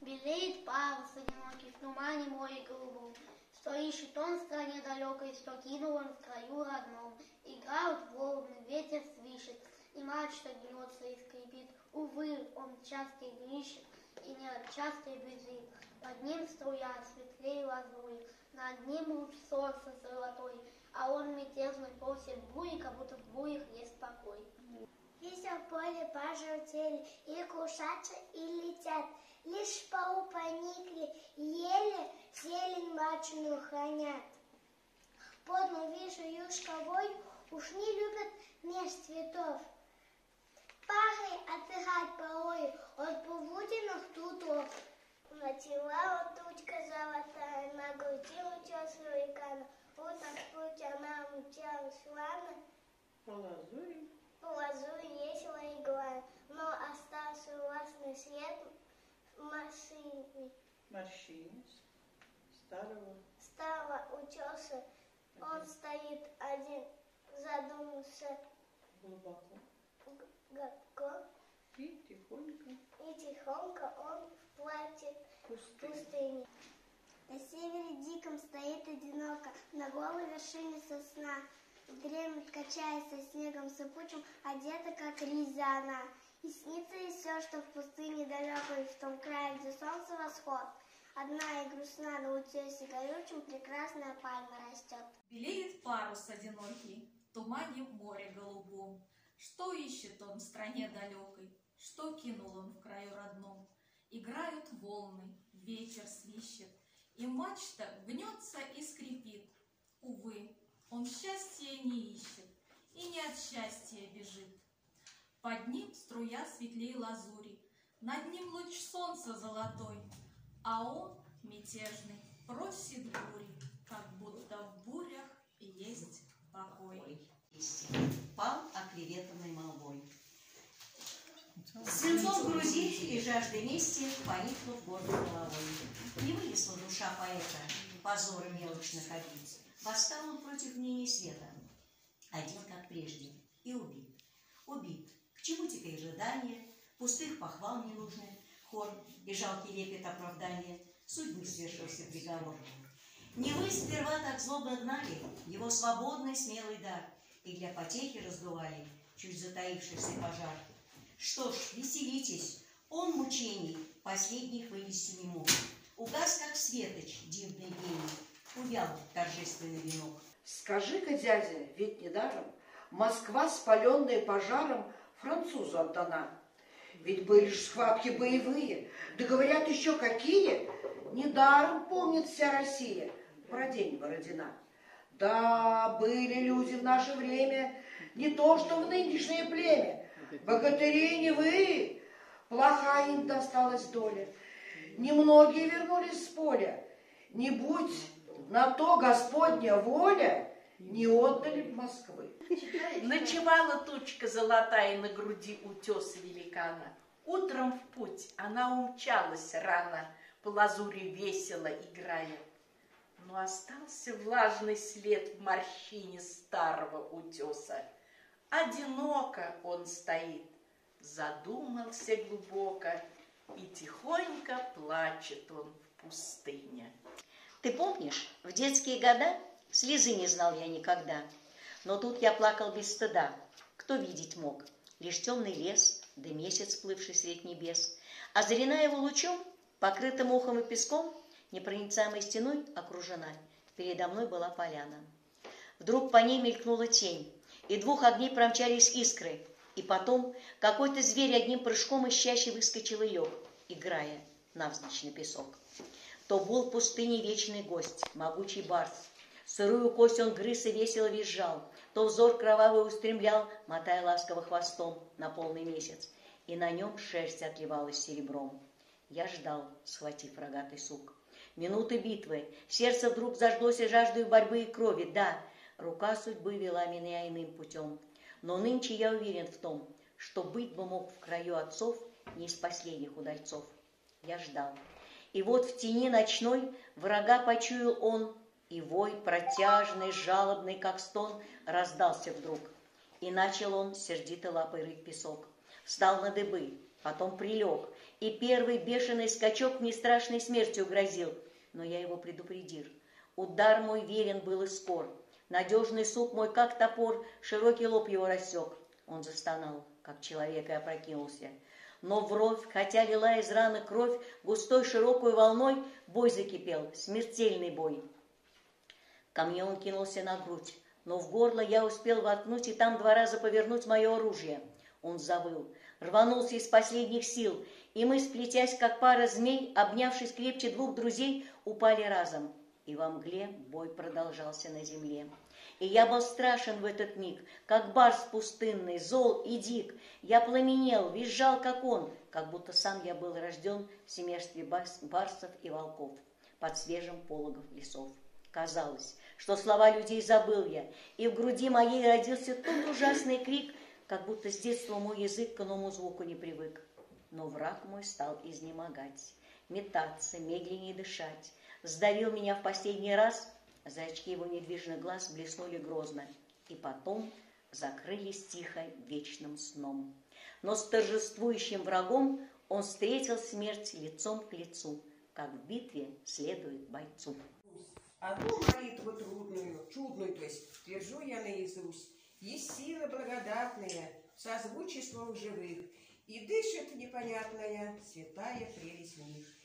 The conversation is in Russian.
Белеет парус одинокий в тумане море голубом, что ищет он в стране далекой, что кинул он в краю родном. Играют волны, ветер свищет, и мачта гнется и скрипит. Увы, он часто ищет, и не часто бежит. Под ним струя светлее лазури, над ним луч солнца золотой, а он мятежный просит бури, как будто в бурях есть покой. Листья в поле пожелтели, или кушатся, и летят. Лишь полу поникли, еле зелень мрачную хранят. Подно вижу юшковой, уж не любят меж цветов. Парой отдыхать порою от полуденных трудов. Натяла тучка золотая, на груди утес великана. Утром в путь она умчалась рано. По лазури весело играя, но остался властный след морщине старого утеса. Он стоит один, задумался глубоко и тихонько он плачет в пустыне. На севере диком стоит одиноко, на голой вершине сосна. Дремлет, качаясь со снегом сыпучим, одета, как риза она. И снится ей все, что в пустыне далекой, в том крае, где солнце восход. Одна и грустна на утесе горючем прекрасная пальма растет. Белеет парус одинокий, в тумане море голубом. Что ищет он в стране далекой, что кинул он в краю родном? Играют волны, ветер свищет, и мачта гнется и скрипит. Увы, он счастья не ищет и не от счастья бежит. Под ним струя светлей лазури, над ним луч солнца золотой, а он, мятежный, просит бури, как будто в бурях есть покой. Пал оклеветанной молвой. Свинцом грузить и жажды мести, поникнув гордой головой. Не вынесла душа поэта позора мелочных обид. Восстал он против мнения света, один, как прежде, и убит. Убит. К чему теперь ожидания, пустых похвал ненужных, хор и жалкий лепет оправдания, судьбы свершился приговор. Не вы сперва так злобно гнали его свободный смелый дар и для потехи раздували чуть затаившийся пожар. Что ж, веселитесь, он мучений последних вынести не мог. Угас, как светоч, дивный гений, увял торжественный венок. Скажи-ка, дядя, ведь недаром Москва, спаленная пожаром, французу отдана. Ведь были ж схватки боевые, да говорят еще какие. Недаром помнит вся Россия про день Бородина. Да, были люди в наше время, не то что в нынешнее племя. Богатыри не вы, плохая им досталась доля. Немногие вернулись с поля. Не будь на то Господня воля, не отдали б Москвы. Ночевала тучка золотая на груди утеса великана. Утром в путь она умчалась рано, по лазури весело играя. Но остался влажный след в морщине старого утеса. Одиноко он стоит, задумался глубоко, и тихонько плачет он в пустыне. Ты помнишь, в детские года слезы не знал я никогда, но тут я плакал без стыда. Кто видеть мог? Лишь темный лес, да месяц, плывший средь небес. Озарена его лучом, покрыта мохом и песком, непроницаемой стеной окружена. Передо мной была поляна. Вдруг по ней мелькнула тень, и двух огней промчались искры. И потом какой-то зверь одним прыжком ищащий выскочил и лег, играя навзничь на песок. То был в пустыне вечный гость, могучий барс. Сырую кость он грыз и весело визжал, то взор кровавый устремлял, мотая ласково хвостом на полный месяц, и на нем шерсть отливалась серебром. Я ждал, схватив рогатый сук. Минуты битвы, сердце вдруг зажглось и жаждой борьбы и крови, да, рука судьбы вела меня иным путем. Но нынче я уверен в том, что быть бы мог в краю отцов не из последних удальцов. Я ждал. И вот в тени ночной врага почуял он, и вой протяжный, жалобный, как стон, раздался вдруг. И начал он сердито лапой рыть песок. Встал на дыбы, потом прилег, и первый бешеный скачок мне страшной смертью грозил, но я его предупредил. Удар мой верен был и скор, надежный сук мой, как топор, широкий лоб его рассек. Он застонал, как человек, и опрокинулся. Но вровь, хотя лила из раны кровь, густой широкой волной, бой закипел, смертельный бой. Ко мне он кинулся на грудь, но в горло я успел воткнуть и там 2 раза повернуть мое оружие. Он завыл, рванулся из последних сил, и мы, сплетясь, как пара змей, обнявшись крепче 2 друзей, упали разом. И во мгле бой продолжался на земле. И я был страшен в этот миг, как барс пустынный, зол и дик. Я пламенел, визжал, как он, как будто сам я был рожден в семействе барсов и волков, под свежим пологом лесов. Казалось, что слова людей забыл я, и в груди моей родился тот ужасный крик, как будто с детства мой язык к иному звуку не привык. Но враг мой стал изнемогать, метаться, медленнее дышать, сдавил меня в последний раз. Зрачки его недвижных глаз блеснули грозно, и потом закрылись тихо вечным сном. Но с торжествующим врагом он встретил смерть лицом к лицу, как в битве следует бойцу. Одну молитву трудную, чудную, то есть, твержу я наизусть. Есть силы благодатные, созвучие слов живых, и дышит непонятная святая прелесть в них.